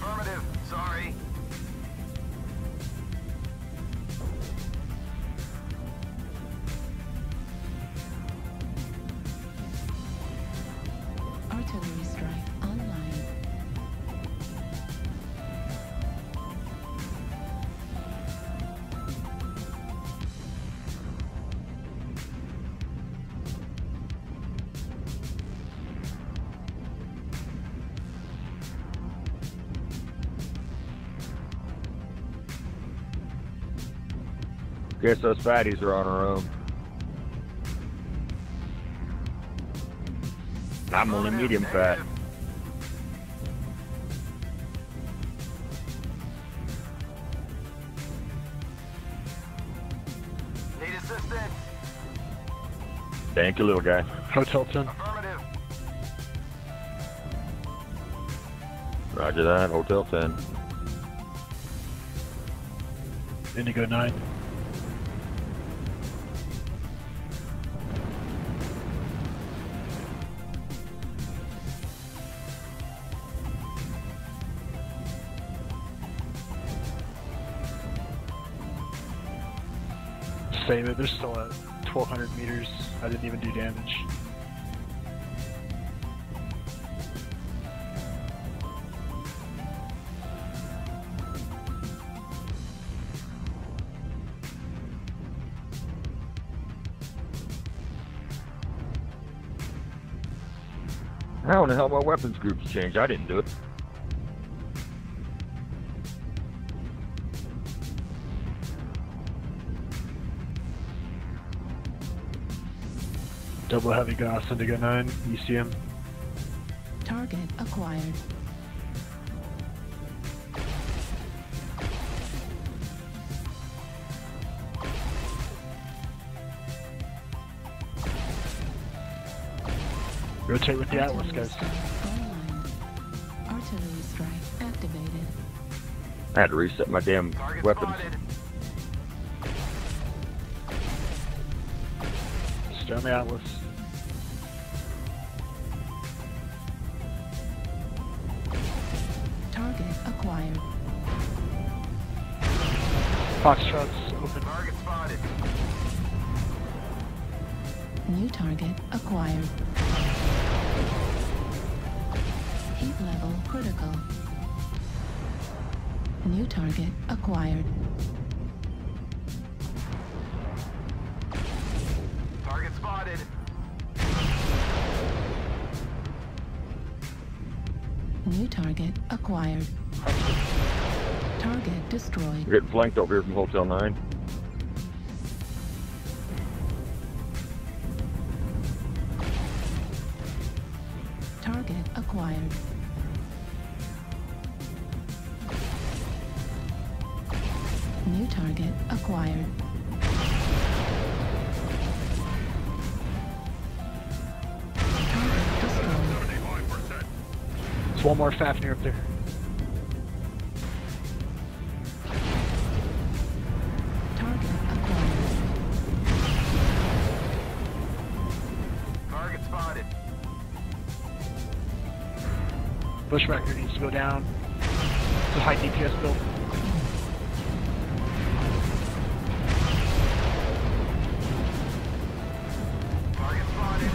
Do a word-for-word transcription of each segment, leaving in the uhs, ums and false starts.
Affirmative. Sorry. Artillery strike online. Guess those fatties are on our own. I'm only medium fat. Need assistance. Thank you, little guy. Hotel ten. Affirmative. Roger that, Hotel ten. Indigo nine. Save it, they're still at twelve hundred meters. I didn't even do damage. How in the hell my weapons groups changed? I didn't do it. Double heavy gas, Indigo nine, E C M. Target acquired. Rotate with the Atlas, guys. Online. Artillery strike activated. I had to reset my damn Target weapons. spotted. Stay on the Atlas. Target acquired. Foxtrot's open. Target spotted. New target acquired. Heat level critical. New target acquired. Target spotted. New target acquired. Target destroyed. We're getting flanked over here from Hotel nine. Target acquired. New target acquired. Target destroyed. There's one more Fafnir up there. Target acquired. Target spotted. Bushwhacker needs to go down. It's a high D P S build. Target spotted.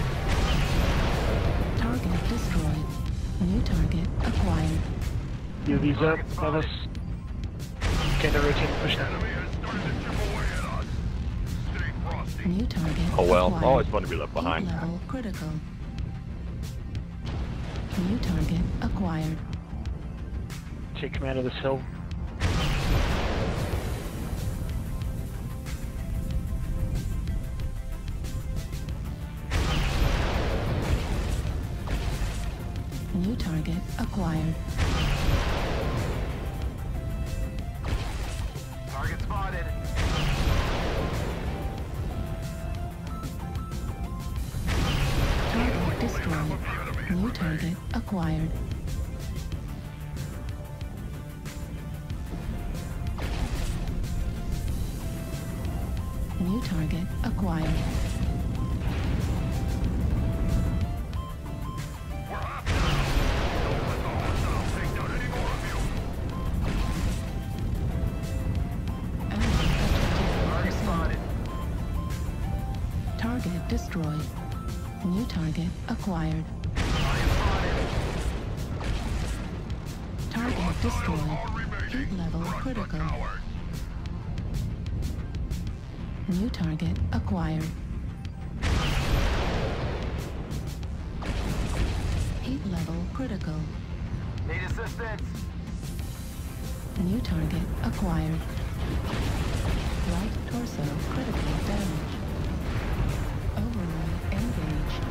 Target destroyed. New target acquired. U V's up, above us. Okay, they're rotating, push down. New target Oh well, acquired. always fun to be left Heat behind. level critical. New target acquired. Take command of this hill. New target acquired. Target spotted. Target destroyed. New target acquired. New target acquired. destroyed. New target acquired. Target destroyed. Heat level critical. New target acquired. Heat level critical. Need assistance. New target acquired. Right torso critical damage. Override engaged.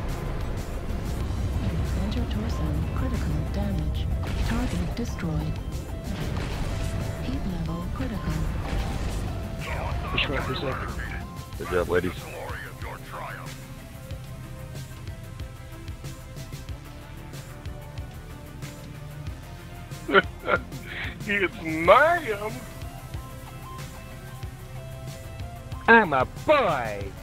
Center torso critical damage. Target destroyed. Heat level critical. Push right for a sec. Good job, ladies. It's Ma'am. I'm a boy.